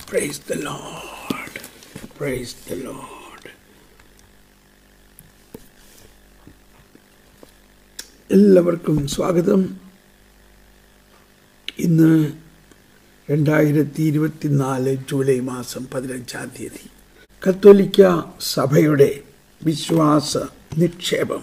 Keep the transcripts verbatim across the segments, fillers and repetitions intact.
Praise the Lord. Praise the Lord. എല്ലാവർക്കും സ്വാഗതം. ഇന്ന് രണ്ടായിരത്തി ഇരുപത്തിനാല് ജൂലൈ മാസം പതിനഞ്ചാം തീയതി കത്തോലിക്ക സഭയുടെ വിശ്വാസ നിക്ഷേപം,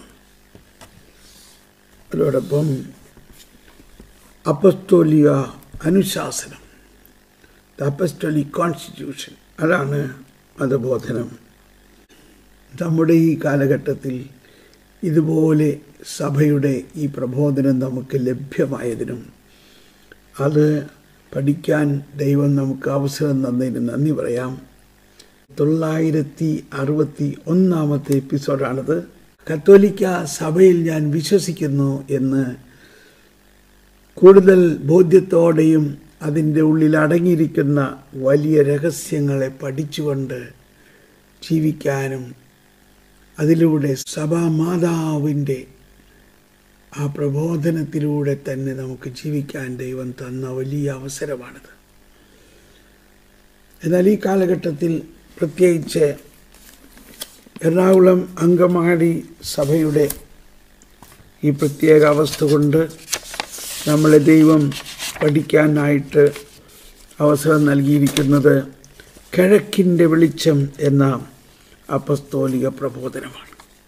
അതോടൊപ്പം അപ്പസ്തോലിക അനുശാസനം, ദ അപ്പസ്തോലിക് കോൺസ്റ്റിറ്റ്യൂഷൻ, അതാണ് മതബോധനം. നമ്മുടെ ഈ കാലഘട്ടത്തിൽ ഇതുപോലെ സഭയുടെ ഈ പ്രബോധനം നമുക്ക് ലഭ്യമായതിനും അത് പഠിക്കാൻ ദൈവം നമുക്ക് അവസരം തന്നതിന് നന്ദി പറയാം. തൊള്ളായിരത്തി അറുപത്തി ഒന്നാമത്തെ എപ്പിസോഡാണിത്. കത്തോലിക്ക സഭയിൽ ഞാൻ വിശ്വസിക്കുന്നു എന്ന് കൂടുതൽ ബോധ്യത്തോടെയും അതിൻ്റെ ഉള്ളിൽ അടങ്ങിയിരിക്കുന്ന വലിയ രഹസ്യങ്ങളെ പഠിച്ചുകൊണ്ട് ജീവിക്കാനും അതിലൂടെ സഭാമാതാവിൻ്റെ ആ പ്രബോധനത്തിലൂടെ തന്നെ നമുക്ക് ജീവിക്കാൻ ദൈവം തന്ന വലിയ അവസരമാണിത്. എന്നാൽ ഈ കാലഘട്ടത്തിൽ പ്രത്യേകിച്ച് എറണാകുളം അങ്കമാലി സഭയുടെ ഈ പ്രത്യേക അവസ്ഥ കൊണ്ട് നമ്മളെ ദൈവം പഠിക്കാനായിട്ട് അവസരം നൽകിയിരിക്കുന്നത് കിഴക്കിൻ്റെ വെളിച്ചം എന്ന അപ്പസ്തോലിക പ്രബോധനമാണ്.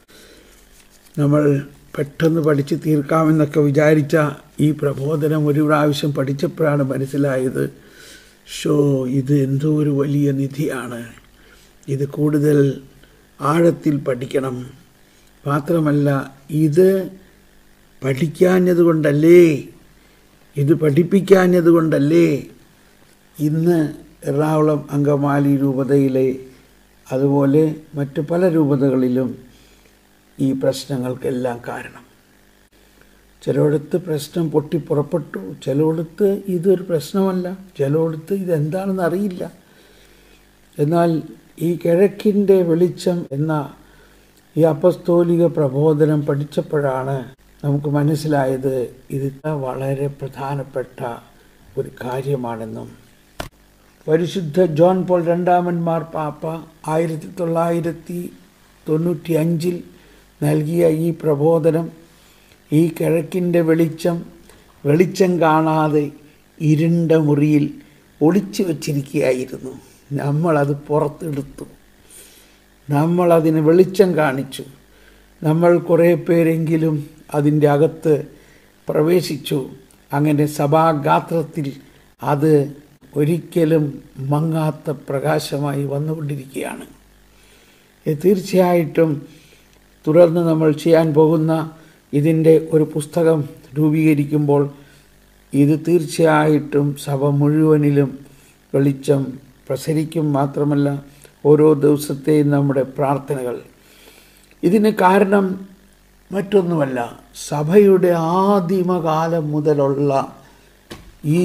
നമ്മൾ പെട്ടെന്ന് പഠിച്ച് തീർക്കാമെന്നൊക്കെ വിചാരിച്ച ഈ പ്രബോധനം ഒരു പ്രാവശ്യം പഠിച്ചപ്പോഴാണ് മനസ്സിലായത്, ഷോ ഇത് എന്തോ ഒരു വലിയ നിധിയാണ്, ഇത് കൂടുതൽ ആഴത്തിൽ പഠിക്കണം. മാത്രമല്ല, ഇത് പഠിക്കാഞ്ഞത് കൊണ്ടല്ലേ, ഇത് പഠിപ്പിക്കാഞ്ഞത് കൊണ്ടല്ലേ ഇന്ന് എറണാകുളം അങ്കമാലി രൂപതയിലെ അതുപോലെ മറ്റു പല രൂപതകളിലും ഈ പ്രശ്നങ്ങൾക്കെല്ലാം കാരണം. ചിലയിടത്ത് പ്രശ്നം പൊട്ടിപ്പുറപ്പെട്ടു, ചിലയിടത്ത് ഇതൊരു പ്രശ്നമല്ല, ചിലയിടത്ത് ഇതെന്താണെന്ന് അറിയില്ല. എന്നാൽ ഈ കിഴക്കിൻ്റെ വെളിച്ചം എന്ന ഈ അപ്പസ്തോലിക പ്രബോധനം പഠിച്ചപ്പോഴാണ് നമുക്ക് മനസ്സിലായത് ഇത് വളരെ പ്രധാനപ്പെട്ട ഒരു കാര്യമാണെന്നും. പരിശുദ്ധ ജോൺ പോൾ രണ്ടാമൻ മാർപ്പാപ്പ ആയിരത്തി തൊള്ളായിരത്തി തൊണ്ണൂറ്റി അഞ്ചിൽ നൽകിയ ഈ പ്രബോധനം, ഈ കിഴക്കിൻ്റെ വെളിച്ചം വെളിച്ചം കാണാതെ ഇരുണ്ട മുറിയിൽ ഒളിച്ചു വച്ചിരിക്കുകയായിരുന്നു. നമ്മളത് പുറത്തെടുത്തു, നമ്മളതിന് വെളിച്ചം കാണിച്ചു. നമ്മൾ കുറേ പേരെങ്കിലും അതിൻ്റെ അകത്ത് പ്രവേശിച്ചു. അങ്ങനെ സഭാഗാത്രത്തിൽ അത് ഒരിക്കലും മങ്ങാത്ത പ്രകാശമായി വന്നുകൊണ്ടിരിക്കുകയാണ്. തീർച്ചയായിട്ടും തുടർന്ന് നമ്മൾ ചെയ്യാൻ പോകുന്ന ഇതിൻ്റെ ഒരു പുസ്തകം രൂപീകരിക്കുമ്പോൾ ഇത് തീർച്ചയായിട്ടും സഭ മുഴുവനിലും വെളിച്ചം പ്രസരിക്കും. മാത്രമല്ല, ഓരോ ദിവസത്തെയും നമ്മുടെ പ്രാർത്ഥനകൾ. ഇതിന് കാരണം മറ്റൊന്നുമല്ല, സഭയുടെ ആദിമകാലം മുതലുള്ള ഈ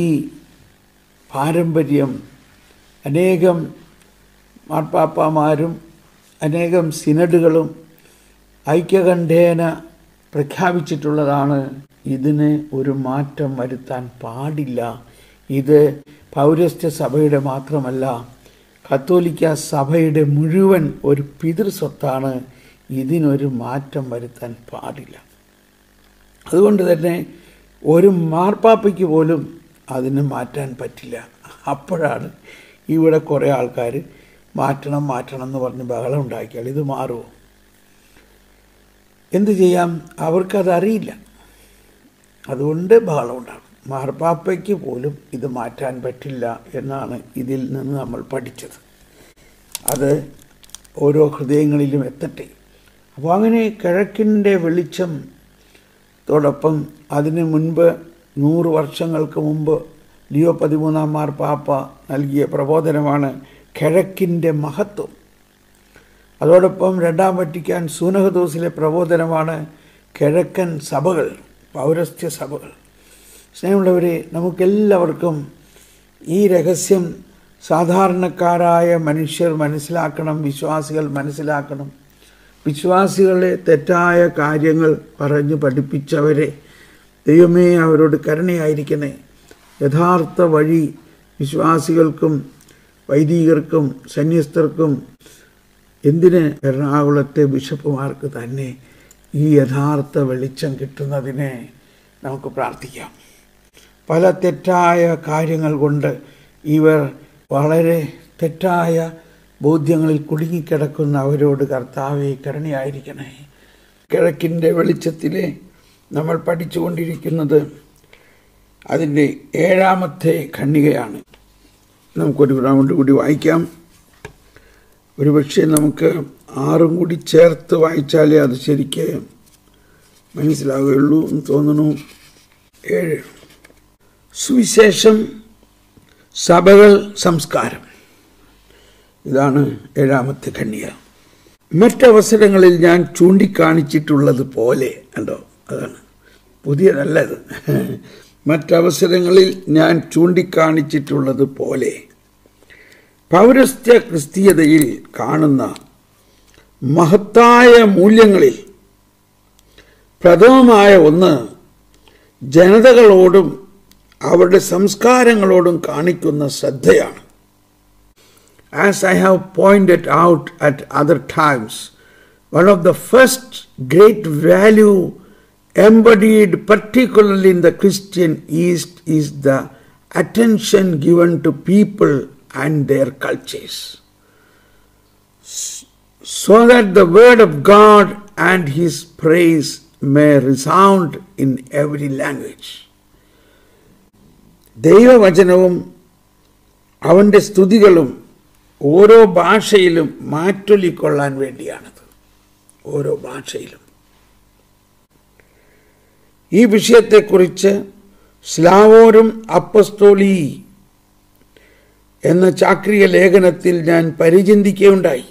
പാരമ്പര്യം അനേകം മാർപ്പാപ്പമാരും അനേകം സിനഡുകളും ഐക്യകണ്ഠേന പ്രഖ്യാപിച്ചിട്ടുള്ളതാണ്. ഇതിന് ഒരു മാറ്റം വരുത്താൻ പാടില്ല. ഇത് പൗരസ്ത്യ സഭയുടെ മാത്രമല്ല, കത്തോലിക്ക സഭയുടെ മുഴുവൻ ഒരു പിതൃസ്വത്താണ്. ഇതിനൊരു മാറ്റം വരുത്താൻ പാടില്ല. അതുകൊണ്ട് തന്നെ ഒരു മാർപ്പാപ്പയ്ക്ക് പോലും അതിന് മാറ്റാൻ പറ്റില്ല. അപ്പോഴാണ് ഇവിടെ കുറേ ആൾക്കാർ മാറ്റണം മാറ്റണം എന്ന് പറഞ്ഞ് ബഹളം ഉണ്ടാക്കിയാൽ ഇത് മാറുമോ? എന്തു ചെയ്യാം, അവർക്കതറിയില്ല. അതുകൊണ്ട് ബഹളം ഉണ്ടാകും. മാർപ്പാപ്പയ്ക്ക് പോലും ഇത് മാറ്റാൻ പറ്റില്ല എന്നാണ് ഇതിൽ നിന്ന് നമ്മൾ പഠിച്ചത്. അത് ഓരോ ഹൃദയങ്ങളിലും എത്തട്ടെ. അപ്പോൾ അങ്ങനെ കിഴക്കിൻ്റെ വെളിച്ചം തോടൊപ്പം അതിന് മുൻപ് നൂറ് വർഷങ്ങൾക്ക് മുമ്പ് ലിയോ പതിമൂന്നാം മാർപ്പാപ്പ നൽകിയ പ്രബോധനമാണ് കിഴക്കിൻ്റെ മഹത്വം. അതോടൊപ്പം രണ്ടാം വത്തിക്കാൻ സൂനഹദോസിലെ പ്രബോധനമാണ് കിഴക്കൻ സഭകൾ, പൗരസ്ത്യ സഭകൾ. സ്നേഹമുള്ളവരെ, നമുക്കെല്ലാവർക്കും ഈ രഹസ്യം സാധാരണക്കാരായ മനുഷ്യർ മനസ്സിലാക്കണം, വിശ്വാസികൾ മനസ്സിലാക്കണം. വിശ്വാസികളെ തെറ്റായ കാര്യങ്ങൾ പറഞ്ഞു പഠിപ്പിച്ചവരെ ദൈവമേ അവരോട് കരുണയായിരിക്കണേ. യഥാർത്ഥ വഴി വിശ്വാസികൾക്കും വൈദികർക്കും സന്യസ്തർക്കും എന്തിന് എറണാകുളത്തെ ബിഷപ്പുമാർക്ക് തന്നെ ഈ യഥാർത്ഥ വെളിച്ചം കിട്ടുന്നതിനെ നമുക്ക് പ്രാർത്ഥിക്കാം. പല തെറ്റായ കാര്യങ്ങൾ കൊണ്ട് ഇവർ വളരെ തെറ്റായ ബോധ്യങ്ങളിൽ കുടുങ്ങിക്കിടക്കുന്ന അവരോട് കർത്താവേ കരുണയായിരിക്കണേ. കിഴക്കിൻ്റെ വെളിച്ചത്തിലെ നമ്മൾ പഠിച്ചുകൊണ്ടിരിക്കുന്നത് അതിൻ്റെ ഏഴാമത്തെ ഖണ്ഡികയാണ്. നമുക്കൊരു റൗണ്ട് കൂടി വായിക്കാം. ഒരുപക്ഷെ നമുക്ക് ആറും കൂടി ചേർത്ത് വായിച്ചാലേ അത് ശരിക്ക് മനസ്സിലാവുകയുള്ളൂ എന്ന് തോന്നുന്നു. ഏഴ്, സുവിശേഷം, സഭകൾ, സംസ്കാരം. ഇതാണ് ഏഴാമത്തെ ഖണ്ഡിക. മറ്റവസരങ്ങളിൽ ഞാൻ ചൂണ്ടിക്കാണിച്ചിട്ടുള്ളത് പോലെ, കണ്ടോ, അതാണ് പുതിയതല്ലത്. മറ്റവസരങ്ങളിൽ ഞാൻ ചൂണ്ടിക്കാണിച്ചിട്ടുള്ളത് പോലെ പൗരസ്ത്യ ക്രിസ്തീയതയിൽ കാണുന്ന മഹത്തായ മൂല്യങ്ങളിൽ പ്രഥമമായ ഒന്ന് ജനതകളോടും അവരുടെ സംസ്കാരങ്ങളോടും കാണിക്കുന്ന ശ്രദ്ധയാണ്. As I have pointed out at other times, one of the first great value embodied particularly in the Christian East is the attention given to people and their cultures, so that the word of God and his praise may resound in every language. ദൈവവചനവും അവൻ്റെ സ്തുതികളും ഓരോ ഭാഷയിലും മാറ്റൊലിക്കൊള്ളാൻ വേണ്ടിയാണത്. ഓരോ ഭാഷയിലും. ഈ വിഷയത്തെക്കുറിച്ച് സ്ലാവോരും അപ്പസ്തോലി എന്ന ചാക്രിക ലേഖനത്തിൽ ഞാൻ പരിചിന്തിക്കുകയുണ്ടായി.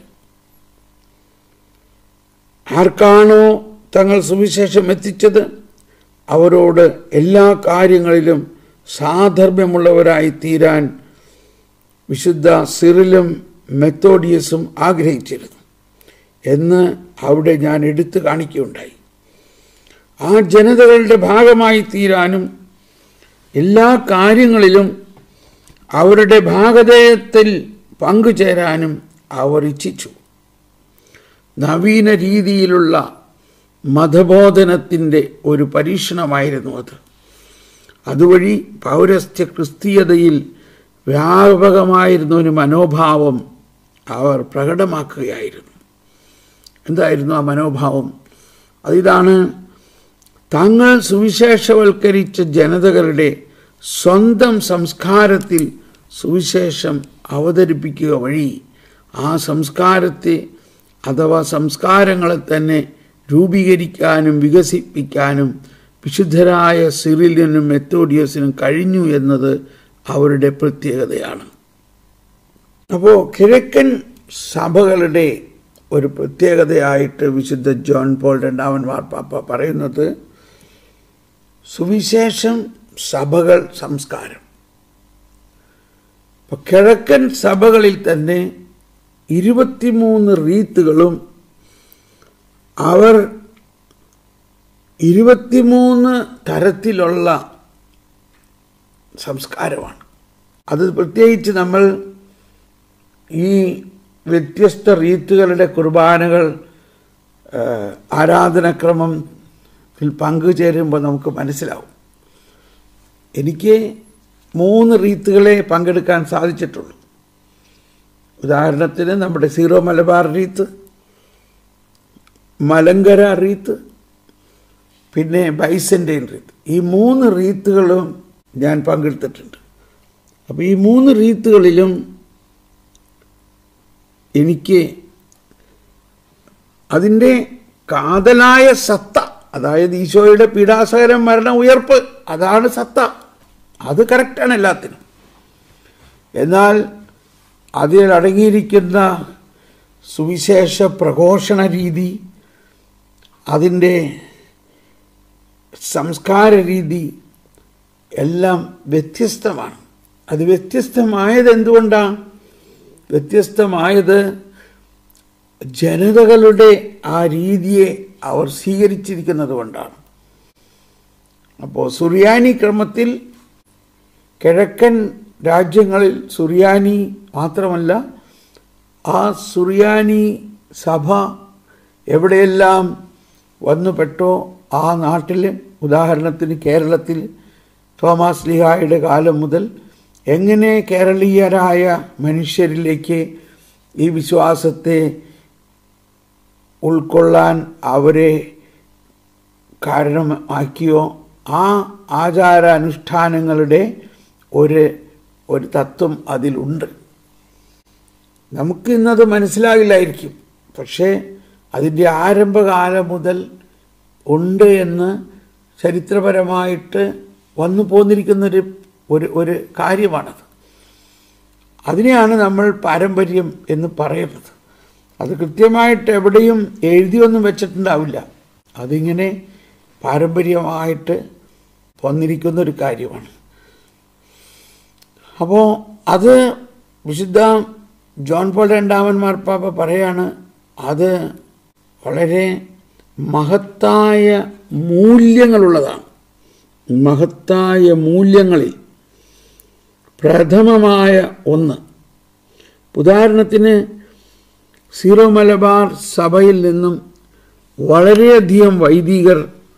ആർക്കാണോ തങ്ങൾ സുവിശേഷം എത്തിച്ചത് അവരോട് എല്ലാ കാര്യങ്ങളിലും സാധർമ്മ്യമുള്ളവരായി തീരാൻ വിശുദ്ധ സിറിലും മെത്തോഡിയസും ആഗ്രഹിച്ചിരുന്നു എന്ന് അവിടെ ഞാൻ എടുത്തു കാണിക്കുകയുണ്ടായി. ആ ജനതകളുടെ ഭാഗമായി തീരാനും എല്ലാ കാര്യങ്ങളിലും അവരുടെ ഭാഗധേയത്തിൽ പങ്കുചേരാനും അവർ ഇച്ഛിച്ചു. നവീന രീതിയിലുള്ള മതബോധനത്തിൻ്റെ ഒരു പരീക്ഷണമായിരുന്നു അത്. അതുവഴി പൗരസ്ത്യ ക്രിസ്തീയതയിൽ വ്യാപകമായിരുന്ന ഒരു മനോഭാവം അവർ പ്രകടമാക്കുകയായിരുന്നു. എന്തായിരുന്നു ആ മനോഭാവം? അതിതാണ്, തങ്ങൾ സുവിശേഷവൽക്കരിച്ച ജനതകളുടെ സ്വന്തം സംസ്കാരത്തിൽ സുവിശേഷം അവതരിപ്പിക്കുക വഴി ആ സംസ്കാരത്തെ അഥവാ സംസ്കാരങ്ങളെ തന്നെ രൂപീകരിക്കാനും വികസിപ്പിക്കാനും വിശുദ്ധരായ സിറിലിനും മെത്തോഡിയസിനും കഴിഞ്ഞു എന്നത് അവരുടെ പ്രത്യേകതയാണ്. അപ്പോൾ കിഴക്കൻ സഭകളുടെ ഒരു പ്രത്യേകതയായിട്ട് വിശുദ്ധ ജോൺ പോൾ രണ്ടാമൻ മാർപ്പാപ്പ പറയുന്നത് സുവിശേഷം, സഭകൾ, സംസ്കാരം. അപ്പോൾ കിഴക്കൻ സഭകളിൽ തന്നെ ഇരുപത്തിമൂന്ന് റീത്തുകളും അവർ ഇരുപത്തിമൂന്ന് തരത്തിലുള്ള സംസ്കാരമാണ്. അത് പ്രത്യേകിച്ച് നമ്മൾ ഈ വ്യത്യസ്ത റീത്തുകളുടെ കുർബാനകൾ ആരാധനക്രമത്തിൽ പങ്കുചേരുമ്പോൾ നമുക്ക് മനസ്സിലാവും. എനിക്ക് മൂന്ന് റീത്തുകളെ പങ്കെടുക്കാൻ സാധിച്ചിട്ടുള്ളൂ. ഉദാഹരണത്തിന് നമ്മുടെ സീറോ മലബാർ റീത്ത്, മലങ്കര റീത്ത്, പിന്നെ ബൈസൻ്റെയിൻ റീത്ത്. ഈ മൂന്ന് റീത്തുകളും ഞാൻ പങ്കെടുത്തിട്ടുണ്ട്. അപ്പോൾ ഈ മൂന്ന് റീത്തുകളിലും എനിക്ക് അതിൻ്റെ കാതലായ സത്ത, അതായത് ഈശോയുടെ പീഡാസകരം, മരണം, ഉയർപ്പ്, അതാണ് സത്ത. അത് കറക്റ്റാണ് എല്ലാത്തിനും. എന്നാൽ അതിൽ അടങ്ങിയിരിക്കുന്ന സുവിശേഷ പ്രഘോഷണ രീതി, അതിൻ്റെ സംസ്കാര രീതി എല്ലാം വ്യത്യസ്തമാണ്. അത് വ്യത്യസ്തമായത് എന്തുകൊണ്ടാണ്? വ്യത്യസ്തമായത് ജനതകളുടെ ആ രീതിയെ അവർ സ്വീകരിച്ചിരിക്കുന്നത് കൊണ്ടാണ്. അപ്പോൾ സുറിയാനി ക്രമത്തിൽ കിഴക്കൻ രാജ്യങ്ങളിൽ സുറിയാനി മാത്രമല്ല, ആ സുറിയാനി സഭ എവിടെയെല്ലാം വന്നുപെട്ടോ ആ നാട്ടിൽ, ഉദാഹരണത്തിന് കേരളത്തിൽ തോമാസ് ലീഹായുടെ കാലം മുതൽ എങ്ങനെ കേരളീയരായ മനുഷ്യരിലേക്ക് ഈ വിശ്വാസത്തെ ഉൾക്കൊള്ളാൻ അവരെ കാരണമാക്കിയോ, ആ ആചാരാനുഷ്ഠാനങ്ങളുടെ ഒരു ഒരു തത്വം അതിലുണ്ട്. നമുക്ക് ഇന്നത് മനസ്സിലാകില്ലായിരിക്കും, പക്ഷേ അതിൻ്റെ ആരംഭകാലം മുതൽ ഉണ്ട് എന്ന് ചരിത്രപരമായിട്ട് വന്നു പോന്നിരിക്കുന്നൊരു ഒരു ഒരു കാര്യമാണത്. അതിനെയാണ് നമ്മൾ പാരമ്പര്യം എന്ന് പറയുന്നത്. അത് കൃത്യമായിട്ട് എവിടെയും എഴുതിയൊന്നും വെച്ചിട്ടുണ്ടാവില്ല. അതിങ്ങനെ പാരമ്പര്യമായിട്ട് വന്നിരിക്കുന്നൊരു കാര്യമാണ്. അപ്പോൾ അത് വിശുദ്ധ ജോൺ പോൾ രണ്ടാമൻ മാർപ്പാപ്പ പറയാണ്, അത് വളരെ മഹത്തായ മൂല്യങ്ങളുള്ളതാണ്. മഹത്തായ മൂല്യങ്ങളിൽ പ്രഥമമായ ഒന്ന്, ഉദാഹരണത്തിന് സീറോ മലബാർ സഭയിൽ നിന്നും വളരെയധികം വൈദികർ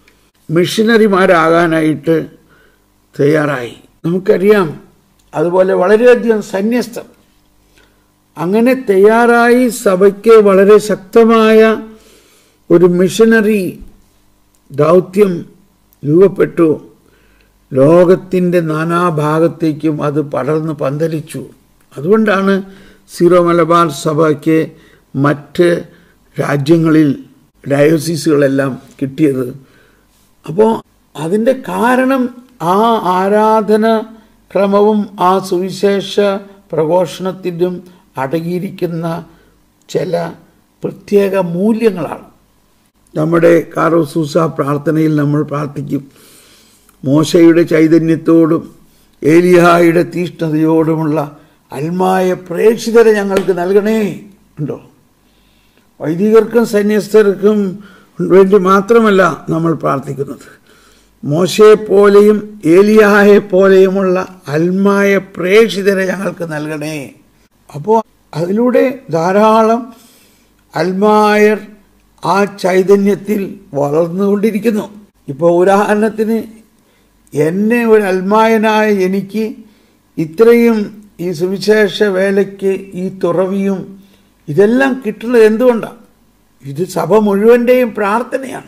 മിഷനറിമാരാകാനായിട്ട് തയ്യാറായി. നമുക്കറിയാം, അതുപോലെ വളരെയധികം സന്യസ്തർ അങ്ങനെ തയ്യാറായി. സഭയ്ക്ക് വളരെ ശക്തമായ ഒരു മിഷനറി ദൗത്യം രൂപപ്പെട്ടു. ലോകത്തിൻ്റെ നാനാഭാഗത്തേക്കും അത് പടർന്ന് പന്തലിച്ചു. അതുകൊണ്ടാണ് സീറോ മലബാർ സഭയ്ക്ക് മറ്റ് രാജ്യങ്ങളിൽ ഡയോസിസുകളെല്ലാം കിട്ടിയത്. അപ്പോൾ അതിൻ്റെ കാരണം ആ ആരാധന ക്രമവും ആ സുവിശേഷ പ്രഘോഷണത്തിനും അടങ്ങിയിരിക്കുന്ന ചില പ്രത്യേക മൂല്യങ്ങളാണ്. നമ്മുടെ കാറോസൂസ പ്രാർത്ഥനയിൽ നമ്മൾ പ്രാർത്ഥിക്കും, മോശയുടെ ചൈതന്യത്തോടും ഏലിയായുടെ തീഷ്ണതയോടുമുള്ള അൽമായ പ്രേക്ഷിതരെ ഞങ്ങൾക്ക് നൽകണേ. ഉണ്ടോ? വൈദികർക്കും സന്യസ്തർക്കും വേണ്ടി മാത്രമല്ല നമ്മൾ പ്രാർത്ഥിക്കുന്നത്, മോശയെപ്പോലെയും ഏലിയായെപ്പോലെയുമുള്ള അൽമായ പ്രേക്ഷിതരെ ഞങ്ങൾക്ക് നൽകണേ. അപ്പോൾ അതിലൂടെ ധാരാളം അൽമായർ ആ ചൈതന്യത്തിൽ വളർന്നുകൊണ്ടിരിക്കുന്നു. ഇപ്പോൾ ഉദാഹരണത്തിന് എന്നെ ഒരു അൽമായനായ എനിക്ക് ഇത്രയും ഈ സുവിശേഷ വേലയ്ക്ക് ഈ തുറവിയും ഇതെല്ലാം കിട്ടുന്നത് എന്തുകൊണ്ടാണ്? ഇത് സഭ മുഴുവൻ്റെയും പ്രാർത്ഥനയാണ്.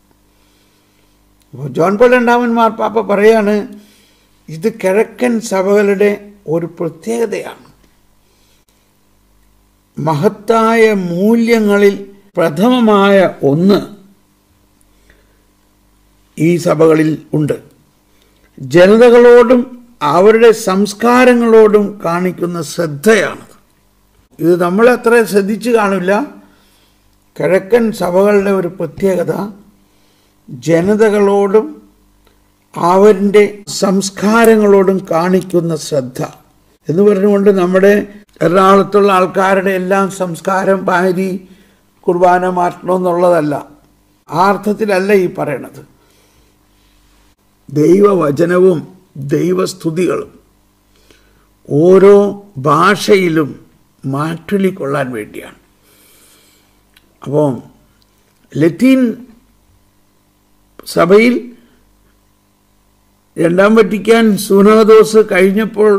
അപ്പോൾ ജോൺ പോൾ രണ്ടാമൻ മാർപ്പാപ്പ പറയാണ്, ഇത് കിഴക്കൻ സഭകളുടെ ഒരു പ്രത്യേകതയാണ്. മഹത്തായ മൂല്യങ്ങളിൽ പ്രഥമമായ ഒന്ന് ഈ സഭകളിൽ ഉണ്ട്. ജനതകളോടും അവരുടെ സംസ്കാരങ്ങളോടും കാണിക്കുന്ന ശ്രദ്ധയാണ്. ഇത് നമ്മളത്ര ശ്രദ്ധിച്ചു കാണില്ല. കിഴക്കൻ സഭകളുടെ ഒരു പ്രത്യേകത ജനതകളോടും അവരുടെ സംസ്കാരങ്ങളോടും കാണിക്കുന്ന ശ്രദ്ധ എന്ന് പറഞ്ഞുകൊണ്ട് നമ്മുടെ എറണാകുളത്തുള്ള ആൾക്കാരുടെ എല്ലാം സംസ്കാരം പാരി കുർബാന മാറ്റണമെന്നുള്ളതല്ല. ആ അർത്ഥത്തിലല്ല ഈ പറയണത്. ദൈവവചനവും ദൈവസ്തുതികളും ഓരോ ഭാഷയിലും മാറ്റൊലിക്കൊള്ളാൻ വേണ്ടിയാണ്. അപ്പോൾ ലത്തീൻ സഭയിൽ രണ്ടാം വത്തിക്കാൻ സൂനഹദോസ് കഴിഞ്ഞപ്പോൾ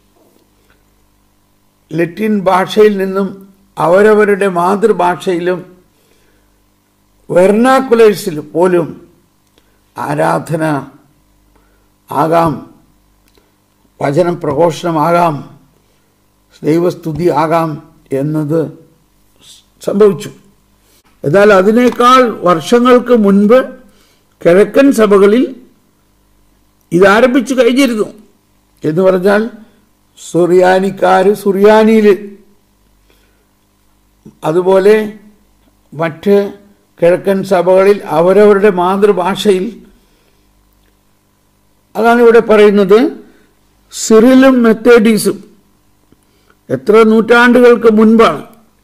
ലത്തീൻ ഭാഷയിൽ നിന്നും അവരവരുടെ മാതൃഭാഷയിലും വെർണാക്കുലേഴ്സിൽ പോലും ആരാധന ആകാം, വചന പ്രഘോഷണമാകാം, ദൈവസ്തുതി ആകാം എന്നത് സംഭവിച്ചു. എന്നാൽ അതിനേക്കാൾ വർഷങ്ങൾക്ക് മുൻപ് കിഴക്കൻ സഭകളിൽ ഇതാരംഭിച്ചു കഴിഞ്ഞിരുന്നു. എന്ന് പറഞ്ഞാൽ സുറിയാനിക്കാർ സുറിയാനിയിൽ, അതുപോലെ മറ്റ് കിഴക്കൻ സഭകളിൽ അവരവരുടെ മാതൃഭാഷയിൽ. അതാണ് ഇവിടെ പറയുന്നത്. സിറിലും മെത്തേഡീസും എത്ര നൂറ്റാണ്ടുകൾക്ക് മുൻപാണ്.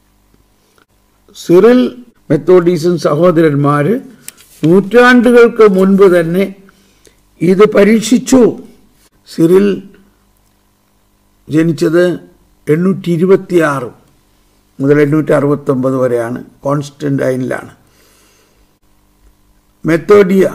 സിറിൽ മെത്തോഡീസും സഹോദരന്മാർ നൂറ്റാണ്ടുകൾക്ക് മുൻപ് തന്നെ ഇത് പരീക്ഷിച്ചു. സിറിൽ ജനിച്ചത് എണ്ണൂറ്റി ഇരുപത്തി ആറ് മുതൽ എണ്ണൂറ്റി അറുപത്തൊമ്പത് വരെയാണ്. കോൺസ്റ്റന്റൈനിലാണ്. മെത്തോഡിയ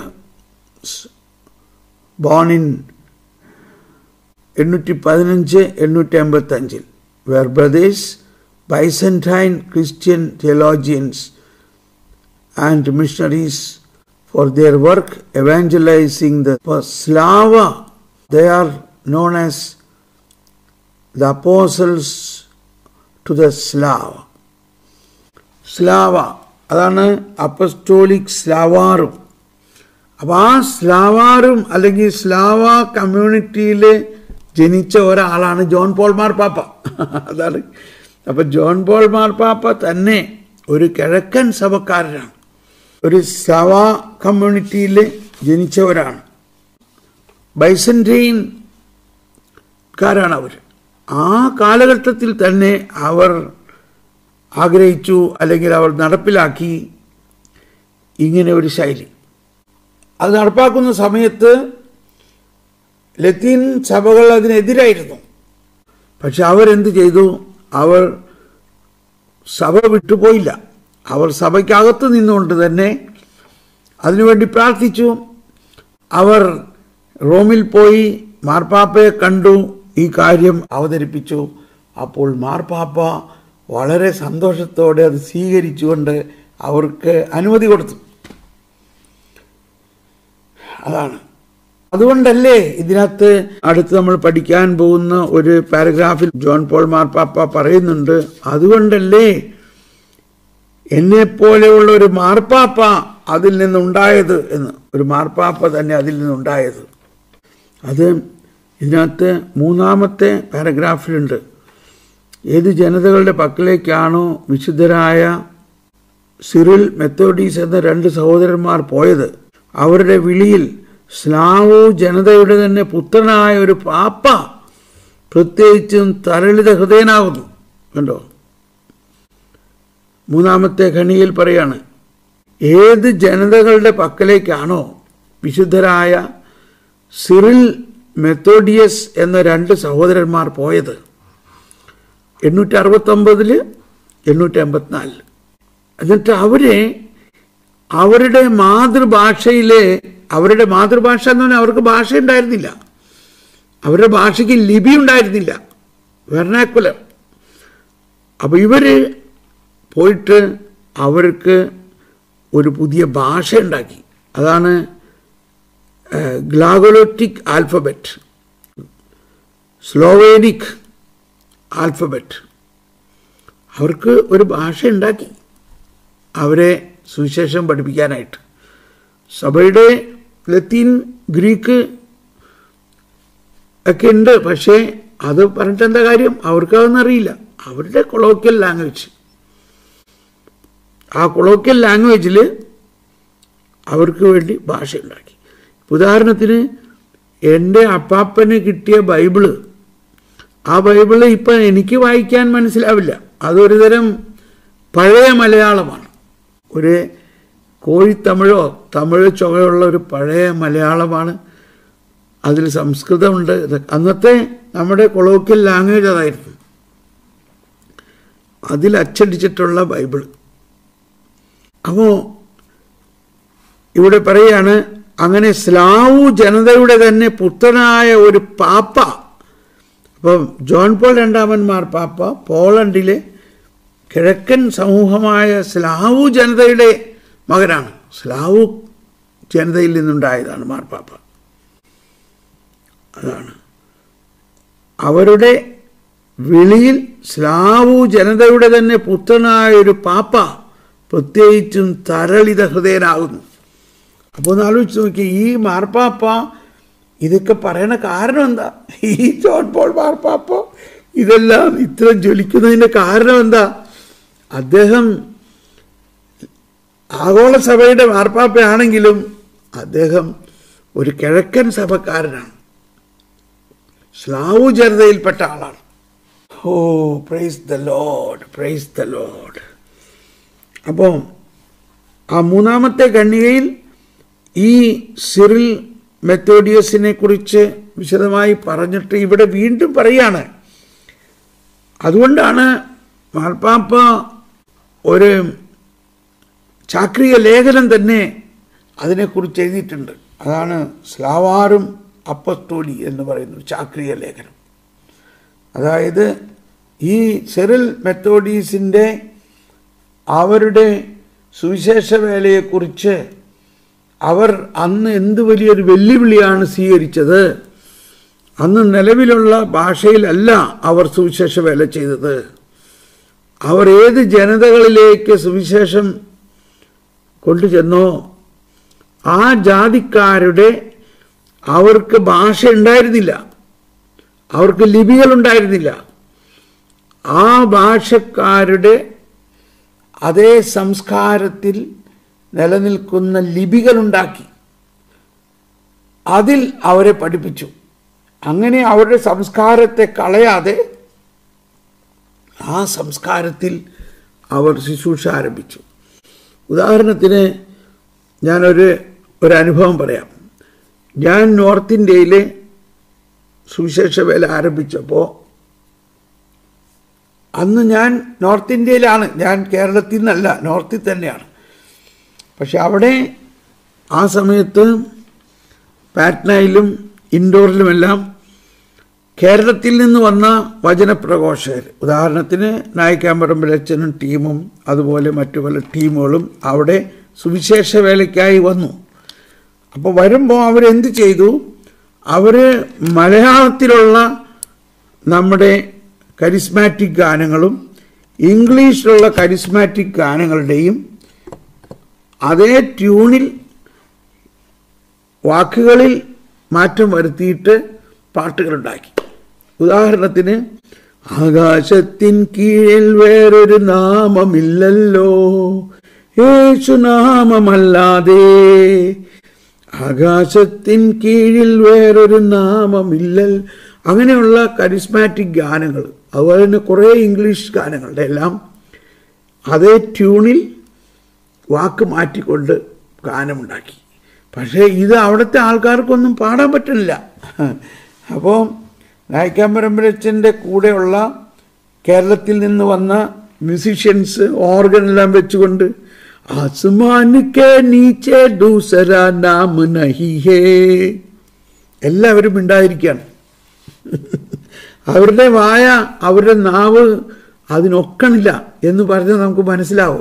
ബോൺ ഇൻ എണ്ണൂറ്റി പതിനഞ്ച് എണ്ണൂറ്റി അമ്പത്തി അഞ്ചിൽ where brothers Byzantine Christian theologians and missionaries for their work evangelizing the Slava. They are known as the apostles to the Slava. Slava, അതാണ് അപ്പസ്റ്റോളിക് സ്ലാവാറും. അപ്പോൾ ആ സ്ലാവാറും അല്ലെങ്കിൽ സ്ലാവ കമ്മ്യൂണിറ്റിയിൽ ജനിച്ച ഒരാളാണ് ജോൺ പോൾ മാർപ്പാപ്പ. അതാണ്. അപ്പം ജോൺ പോൾ മാർപ്പാപ്പ തന്നെ ഒരു കിഴക്കൻ സഭക്കാരനാണ്. ഒരു സ്ലാവ കമ്മ്യൂണിറ്റിയിൽ ജനിച്ചവരാണ്. ബൈസന്റൈൻകാരാണ് അവർ. ആ കാലഘട്ടത്തിൽ തന്നെ അവർ ആഗ്രഹിച്ചു അല്ലെങ്കിൽ അവർ നടപ്പിലാക്കി ഇങ്ങനെ ഒരു ശൈലി. അത് നടപ്പാക്കുന്ന സമയത്ത് ലത്തീൻ സഭകൾ അതിനെതിരായിരുന്നു. പക്ഷെ അവരെന്ത് ചെയ്തു? അവർ സഭ വിട്ടുപോയില്ല. അവർ സഭയ്ക്കകത്ത് നിന്നുകൊണ്ട് തന്നെ അതിനുവേണ്ടി പ്രാർത്ഥിച്ചു. അവർ റോമിൽ പോയി മാർപ്പാപ്പയെ കണ്ടു, ഈ കാര്യം അവതരിപ്പിച്ചു. അപ്പോൾ മാർപ്പാപ്പ വളരെ സന്തോഷത്തോടെ അത് സ്വീകരിച്ചുകൊണ്ട് അവർക്ക് അനുമതി കൊടുത്തു. അതാണ്. അതുകൊണ്ടല്ലേ ഇതിനകത്ത് അടുത്ത് നമ്മൾ പഠിക്കാൻ പോകുന്ന ഒരു പാരഗ്രാഫിൽ ജോൺ പോൾ മാർപ്പാപ്പ പറയുന്നുണ്ട്, അതുകൊണ്ടല്ലേ എന്നെപ്പോലെയുള്ള ഒരു മാർപ്പാപ്പ അതിൽ നിന്നുണ്ടായത് എന്ന്. ഒരു മാർപ്പാപ്പ തന്നെ അതിൽ നിന്നുണ്ടായത്. അത് ഇതിനകത്ത് മൂന്നാമത്തെ പാരഗ്രാഫിലുണ്ട്. ഏത് ജനതകളുടെ പക്കലേക്കാണോ വിശുദ്ധരായ സിറിൽ മെത്തോഡീസ് എന്ന രണ്ട് സഹോദരന്മാർ പോയത്, അവരുടെ വിളിയിൽ സ്ലാവോ ജനതയുടെ തന്നെ പുത്രനായ ഒരു പാപ്പ പ്രത്യേകിച്ചും തരളിത ഹൃദയനാകുന്നു. കണ്ടോ? മൂന്നാമത്തെ ഖണിയിൽ പറയാണ്, ഏത് ജനതകളുടെ പക്കലേക്കാണോ വിശുദ്ധരായ സിറിൽ മെത്തോഡിയസ് എന്ന രണ്ട് സഹോദരന്മാർ പോയത്, എണ്ണൂറ്റി അറുപത്തൊമ്പതില് എണ്ണൂറ്റി അമ്പത്തിനാലില്. എന്നിട്ട് അവരെ അവരുടെ മാതൃഭാഷയിലെ, അവരുടെ മാതൃഭാഷ എന്ന് പറഞ്ഞാൽ അവർക്ക് ഭാഷ ഉണ്ടായിരുന്നില്ല, അവരുടെ ഭാഷയ്ക്ക് ലിപി ഉണ്ടായിരുന്നില്ല, വെർണാക്കുലർ. അപ്പോൾ ഇവര് പോയിട്ട് അവർക്ക് ഒരു പുതിയ ഭാഷ ഉണ്ടാക്കി. അതാണ് ഗ്ലാഗോലോറ്റിക് ആൽഫബറ്റ്, സ്ലോവേനിക് ആൽഫബറ്റ്. അവർക്ക് ഒരു ഭാഷ ഉണ്ടാക്കി അവരെ സുവിശേഷം പഠിപ്പിക്കാനായിട്ട്. സഭയുടെ ലത്തീൻ, ഗ്രീക്ക് ഒക്കെ ഉണ്ട്, പക്ഷേ അത് പറഞ്ഞിട്ട് എന്താ കാര്യം? അവർക്കതൊന്നും അറിയില്ല. അവരുടെ കൊളോക്കിയൽ ലാംഗ്വേജ്, ആ കൊളോക്കിയൽ ലാംഗ്വേജിൽ അവർക്ക് വേണ്ടി ഭാഷ ഉണ്ടാക്കി. ഉദാഹരണത്തിന് എൻ്റെ അപ്പാപ്പന് കിട്ടിയ ബൈബിള്, ആ ബൈബിള് ഇപ്പം എനിക്ക് വായിക്കാൻ മനസ്സിലാവില്ല. അതൊരു തരം പഴയ മലയാളമാണ്. ഒരു കോഴിത്തമിഴോ തമിഴ് ചുവയുള്ള ഒരു പഴയ മലയാളമാണ്. അതിൽ സംസ്കൃതമുണ്ട്. അന്നത്തെ നമ്മുടെ കൊളോക്കിയൽ ലാംഗ്വേജ് അതായിരുന്നു. അതിൽ അച്ചടിച്ചിട്ടുള്ള ബൈബിൾ. അപ്പോൾ ഇവിടെ പറയാണ്, അങ്ങനെ സ്ലാവു ജനതയുടെ തന്നെ പുത്രനായ ഒരു പാപ്പ. അപ്പം ജോൺ പോൾ രണ്ടാമൻ മാർപ്പാപ്പ പോളണ്ടിലെ കിഴക്കൻ സമൂഹമായ സ്ലാവു ജനതയുടെ മകനാണ്. സ്ലാവു ജനതയിൽ നിന്നുണ്ടായതാണ് മാർപ്പാപ്പ. അതാണ് അവരുടെ വിളിയിൽ സ്ലാവു ജനതയുടെ തന്നെ പുത്രനായ ഒരു പാപ്പ പ്രത്യേകിച്ചും തരളിത ഹൃദയനാകുന്നു. അപ്പോൾ ഒന്ന് ആലോചിച്ച് നോക്കി, ഈ മാർപ്പാപ്പ ഇതൊക്കെ പറയണ കാരണം എന്താ? ഈ ജോൺ പോൾ മാർപ്പാപ്പ ഇതെല്ലാം ഇത്ര ജ്വലിക്കുന്നതിൻ്റെ കാരണം എന്താ? അദ്ദേഹം ആഗോള സഭയുടെ മാർപ്പാപ്പയാണെങ്കിലും അദ്ദേഹം ഒരു കിഴക്കൻ സഭക്കാരനാണ്, സ്ലാവു ജനതയിൽപ്പെട്ട ആളാണ്. Oh praise the Lord, praise the Lord. അപ്പോൾ ആ മൂന്നാമത്തെ ഖണ്ഡികയിൽ ഈ സിറിൽ മെത്തോഡിയസിനെ കുറിച്ച് വിശദമായി പറഞ്ഞിട്ട് ഇവിടെ വീണ്ടും പറയാണ്, അതുകൊണ്ടാണ് മാർപ്പാപ്പ ഒരു ചാക്രിക ലേഖനം തന്നെ അതിനെക്കുറിച്ച് എഴുതിയിട്ടുണ്ട്. അതാണ് സ്ലാവാറും അപ്പസ്തോലി എന്ന് പറയുന്നത്, ചാക്രിക ലേഖനം. അതായത് ഈ സിറിൽ മെത്തോഡീസിൻ്റെ അവരുടെ സുവിശേഷ വേലയെക്കുറിച്ച് അവർ അന്ന് എന്ത് വലിയൊരു വെല്ലുവിളിയാണ് സ്വീകരിച്ചത്. അന്ന് നിലവിലുള്ള ഭാഷയിലല്ല അവർ സുവിശേഷ വേല ചെയ്തത്. അവർ ഏത് ജനതകളിലേക്ക് സുവിശേഷം കൊണ്ടുചെന്നോ ആ ജാതിക്കാരുടെ അവർക്ക് ഭാഷ ഉണ്ടായിരുന്നില്ല, അവർക്ക് ലിപികളുണ്ടായിരുന്നില്ല. ആ ഭാഷക്കാരുടെ അതേ സംസ്കാരത്തിൽ നിലനിൽക്കുന്ന ലിപികളുണ്ടാക്കി അതിൽ അവരെ പഠിപ്പിച്ചു. അങ്ങനെ അവരുടെ സംസ്കാരത്തെ കളയാതെ ആ സംസ്കാരത്തിൽ അവർ ശുശ്രൂഷ ആരംഭിച്ചു. ഉദാഹരണത്തിന് ഞാനൊരു ഒരു അനുഭവം പറയാം. ഞാൻ നോർത്ത് ഇന്ത്യയിൽ സുവിശേഷ വേല ആരംഭിച്ചപ്പോൾ അന്ന് ഞാൻ നോർത്ത് ഇന്ത്യയിലാണ്, ഞാൻ കേരളത്തിൽ നിന്നല്ല, നോർത്തിൽ തന്നെയാണ്. പക്ഷെ അവിടെ ആ സമയത്ത് പാറ്റ്നയിലും ഇൻഡോറിലുമെല്ലാം കേരളത്തിൽ നിന്ന് വന്ന വചനപ്രഘോഷകർ, ഉദാഹരണത്തിന് നായിക്കാമ്പറമ്പിലച്ഛനും ടീമും അതുപോലെ മറ്റു പല ടീമുകളും അവിടെ സുവിശേഷ വേലയ്ക്കായി വന്നു. അപ്പോൾ വരുമ്പോൾ അവരെന്ത് ചെയ്തു? അവർ മലയാളത്തിലുള്ള നമ്മുടെ കരിസ്മാറ്റിക് ഗാനങ്ങളും ഇംഗ്ലീഷിലുള്ള കരിസ്മാറ്റിക് ഗാനങ്ങളുടെയും അതേ ട്യൂണിൽ വാക്കുകളിൽ മാറ്റം വരുത്തിയിട്ട് പാട്ടുകളുണ്ടാക്കി. ഉദാഹരണത്തിന്, ആകാശത്തിൻ കീഴിൽ വേറൊരു നാമമില്ലല്ലോ യേശുനാമമല്ലാതെ, ആകാശത്തിൻ കീഴിൽ വേറൊരു നാമമില്ലൽ. അങ്ങനെയുള്ള കരിസ്മാറ്റിക് ഗാനങ്ങൾ, അതുപോലെ തന്നെ കുറേ ഇംഗ്ലീഷ് ഗാനങ്ങളുടെ എല്ലാം അതേ ട്യൂണിൽ വാക്ക് മാറ്റിക്കൊണ്ട് ഗാനമുണ്ടാക്കി. പക്ഷേ ഇത് അവിടുത്തെ ആൾക്കാർക്കൊന്നും പാടാൻ പറ്റുന്നില്ല. അപ്പോൾ നായിക്കാമ്പരമ്പരച്ചൻ്റെ കൂടെയുള്ള കേരളത്തിൽ നിന്ന് വന്ന മ്യൂസീഷ്യൻസ് ഓർഗനെല്ലാം വെച്ചുകൊണ്ട് ആസ്മാൻ കെ നീച്ചെ ദൂസരാ നാം നഹി ഹേ, എല്ലാവരും ഉണ്ടായിരിക്കുകയാണ്. അവരുടെ വായ, അവരുടെ നാവ് അതിനൊക്കണില്ല എന്ന് പറഞ്ഞാൽ നമുക്ക് മനസ്സിലാവോ?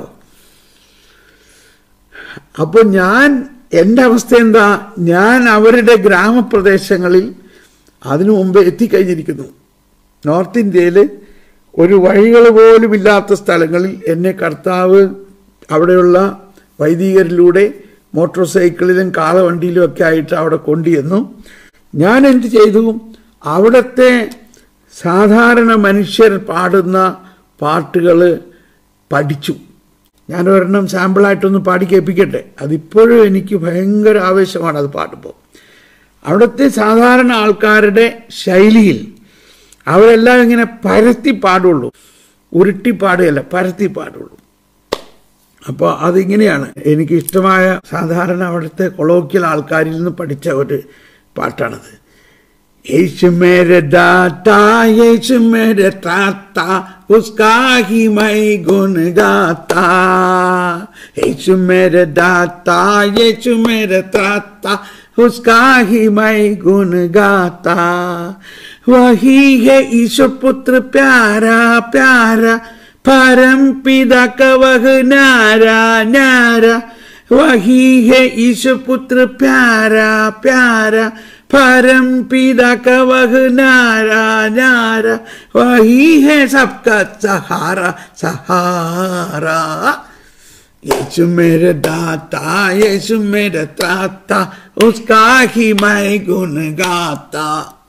അപ്പോൾ ഞാൻ, എൻ്റെ അവസ്ഥ എന്താ? ഞാൻ അവരുടെ ഗ്രാമപ്രദേശങ്ങളിൽ അതിനു മുമ്പ് എത്തിക്കഴിഞ്ഞിരിക്കുന്നു. നോർത്ത് ഇന്ത്യയിൽ ഒരു വഴികൾ പോലും ഇല്ലാത്ത സ്ഥലങ്ങളിൽ എന്നെ കർത്താവ് അവിടെയുള്ള വൈദികരിലൂടെ മോട്ടോർ സൈക്കിളിലും കാളവണ്ടിയിലും ഒക്കെ ആയിട്ട് അവിടെ കൊണ്ടുവന്നു. ഞാൻ എന്ത് ചെയ്തു? അവിടുത്തെ സാധാരണ മനുഷ്യർ പാടുന്ന പാട്ടുകൾ പഠിച്ചു. ഞാൻ ഒരെണ്ണം സാമ്പിളായിട്ടൊന്ന് പാടി കേൾപ്പിക്കട്ടെ. അതിപ്പോഴും എനിക്ക് ഭയങ്കര ആവേശമാണ് അത് പാടുമ്പോൾ. അവിടുത്തെ സാധാരണ ആൾക്കാരുടെ ശൈലിയിൽ അവരെല്ലാം ഇങ്ങനെ പരത്തി പാടുള്ളൂ, ഉരുട്ടി പാടുകയല്ല, പരത്തി പാടുള്ളൂ. അപ്പോൾ അതിങ്ങനെയാണ് എനിക്കിഷ്ടമായ സാധാരണ അവിടുത്തെ കൊളോക്കിയൽ ആൾക്കാരിൽ നിന്ന് പഠിച്ച ഒരു പാട്ടാണത്. യേശു മേരെ ദാതാ യേശു മേരെ ത്രാता उसका ही मैं गुण गाता, യേശു മേരെ ദാതാ യേശു മേരെ ത്രാता उसका ही मैं गुण गाता, वही है ईशु पुत्र प्यारा प्यारा परम पिता का वह न्यारा न्यारा, वही है ईशु पुत्र प्यारा प्यारा परम पिता का वह न्यारा न्यारा, वही है सबका सहारा सहारा, യേശു मेरे दाता യേശു मेरे त्राता उसका ही मैं गुण गाता.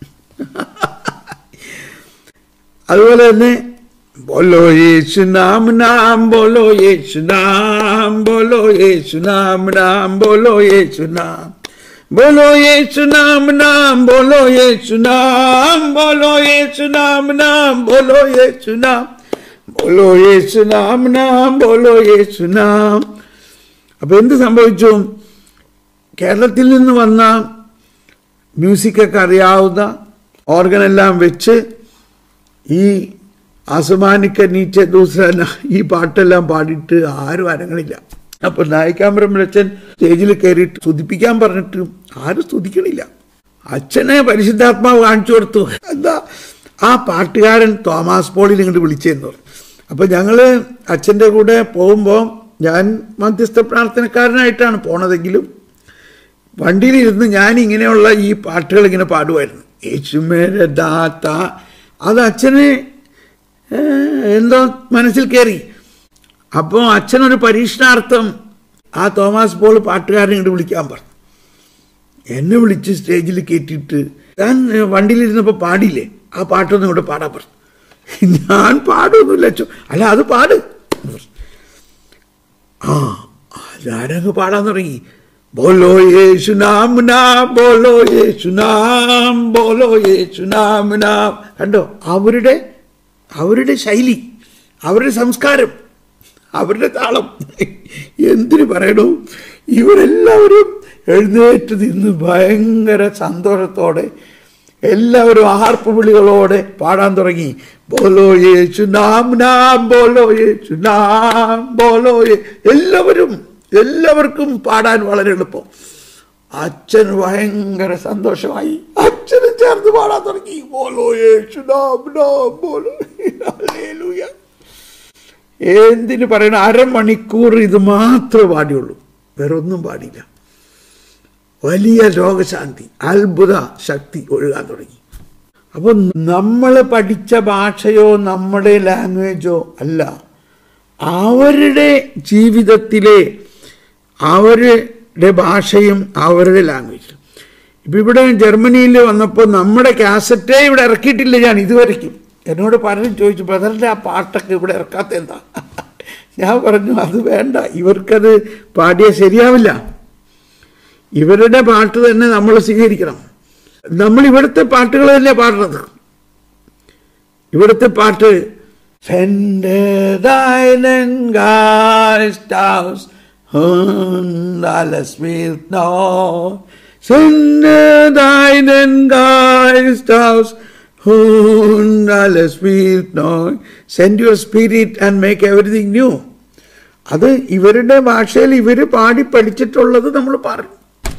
അതുപോലെ തന്നെ बोलो यीशु नाम नाम बोलो यीशु नाम बोलो यीशु नाम नाम बोलो यीशु नाम बोलो यीशु नाम नाम बोलो यीशु नाम बोलो यीशु नाम नाम बोलो यीशु नाम बोलो यीशु नाम नाम बोलो यीशु नाम. അപ്പോൾ എന്ത് സംഭവിച്ചു? കേരളത്തിൽ നിന്ന് വന്ന മ്യൂസിക്കൊക്കെ അറിയാവുന്ന ഓർഗനെല്ലാം വെച്ച് ഈ ആസമാനിക്ക നീച്ച ദൂസര ഈ പാട്ടെല്ലാം പാടിയിട്ട് ആരും അരങ്ങളില്ല. അപ്പൊ നായികാമ്പരമച്ചൻ സ്റ്റേജിൽ കയറിയിട്ട് സ്തുതിപ്പിക്കാൻ പറഞ്ഞിട്ട് ആരും സ്തുതിക്കണില്ല. അച്ഛനെ പരിശുദ്ധാത്മാവ് കാണിച്ചു കൊടുത്തു. എന്താ ആ പാട്ടുകാരൻ തോമസ് പോളിൽ ഇങ്ങോട്ട് വിളിച്ചെന്ന് പറഞ്ഞു. അപ്പൊ ഞങ്ങള് അച്ഛൻ്റെ കൂടെ പോകുമ്പോൾ ഞാൻ മധ്യസ്ഥ പ്രാർത്ഥനക്കാരനായിട്ടാണ് പോണതെങ്കിലും വണ്ടിയിലിരുന്ന് ഞാൻ ഇങ്ങനെയുള്ള ഈ പാട്ടുകൾ ഇങ്ങനെ പാടുമായിരുന്നു. യേശുമേരെ ദാത്ത, അത് അച്ഛന് എന്തോ മനസ്സിൽ കയറി. അപ്പോൾ അച്ഛനൊരു പരീക്ഷണാർത്ഥം ആ തോമസ് പോൾ പാട്ടുകാരനെ ഇങ്ങോട്ട് വിളിക്കാൻ പറഞ്ഞു. എന്നെ വിളിച്ച് സ്റ്റേജിൽ കയറ്റിയിട്ട് ഞാൻ വണ്ടിയിലിരുന്നപ്പോൾ പാടിയില്ലേ, ആ പാട്ടൊന്നും ഇവിടെ പാടാൻ പറഞ്ഞു. ഞാൻ പാടൊന്നുമില്ല അച്ഛോ. അല്ല അത് പാട്. ആ ഞാനങ്ങ് പാടാൻ തുടങ്ങി. ബോലോ യേശു നാം നാം, ബോലോ യേശു നാം, ബോലോ യേശു നാം നാം. കണ്ടോ അവരുടെ അവരുടെ ശൈലി, അവരുടെ സംസ്കാരം, അവരുടെ താളം. എന്തിനു പറയണു, ഇവരെല്ലാവരും എഴുന്നേറ്റ് നിന്ന് ഭയങ്കര സന്തോഷത്തോടെ എല്ലാവരും ആർപ്പ് വിളികളോടെ പാടാൻ തുടങ്ങി. ബോലോ യേശു നാം നാം, ബോലോ യേശു നാം, ബോലോ. എല്ലാവരും എല്ലാവർക്കും പാടാൻ വളരെ എളുപ്പം. അച്ഛൻ ഭയങ്കര സന്തോഷമായി. അച്ഛനും ചേർന്ന് പാടാൻ തുടങ്ങി. ബോലോ യേശു നാം നാം, ബോലോ. ഹല്ലേലൂയ. എന്തിനു പറയണ, അരമണിക്കൂർ ഇത് മാത്രമേ പാടിയുള്ളൂ, വേറൊന്നും പാടിയില്ല. വലിയ രോഗശാന്തി, അത്ഭുത ശക്തി ഒഴുകാൻ തുടങ്ങി. അപ്പോൾ നമ്മൾ പഠിച്ച ഭാഷയോ നമ്മുടെ ലാംഗ്വേജോ അല്ല, അവരുടെ ജീവിതത്തിലെ അവരുടെ ഭാഷയും അവരുടെ ലാംഗ്വേജും. ഇപ്പം ഇവിടെ ജർമ്മനിയിൽ വന്നപ്പോൾ നമ്മുടെ കാസറ്റേ ഇവിടെ ഇറക്കിയിട്ടില്ല ഞാൻ ഇതുവരെയ്ക്കും. എന്നോട് പലരും ചോദിച്ചു, ബ്രദറിൻ്റെ ആ പാട്ടൊക്കെ ഇവിടെ ഇറക്കാത്ത എന്താ? ഞാൻ പറഞ്ഞു അത് വേണ്ട, ഇവർക്കത് പാടിയാൽ ശരിയാവില്ല. ഇവരുടെ പാട്ട് തന്നെ നമ്മൾ സ്വീകരിക്കണം. നമ്മൾ ഇവിടുത്തെ പാട്ടുകൾ തന്നെ പാടുന്നത്. ഇവിടുത്തെ പാട്ട് Sende deinen Geist aus und alles wird neu. Sende deinen Geist aus und alles wird neu. Send your spirit and make everything new. അത് ഇവരുടെ ഭാഷയിൽ ഇവർ പാടി പഠിച്ചിട്ടുള്ളത് നമ്മൾ പറയും.